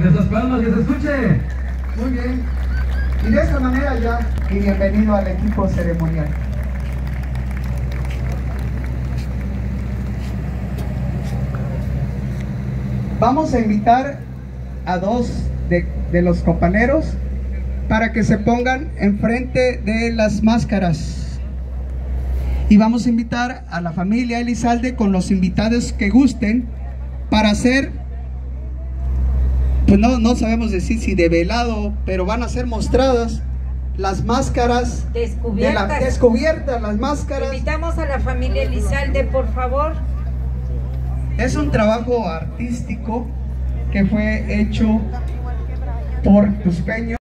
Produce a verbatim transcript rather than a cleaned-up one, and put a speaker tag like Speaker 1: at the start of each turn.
Speaker 1: Fuerte esas palmas, que se escuche.
Speaker 2: Muy bien. Y de esta manera ya, y bienvenido al equipo ceremonial. Vamos a invitar a dos de, de los compañeros para que se pongan enfrente de las máscaras. Y vamos a invitar a la familia Elizalde con los invitados que gusten para hacer, pues no, no sabemos decir si de velado, pero van a ser mostradas las máscaras
Speaker 3: descubiertas.
Speaker 2: De la, descubiertas las máscaras.
Speaker 3: Invitamos a la familia Elizalde, por favor.
Speaker 2: Es un trabajo artístico que fue hecho por Tuspeño.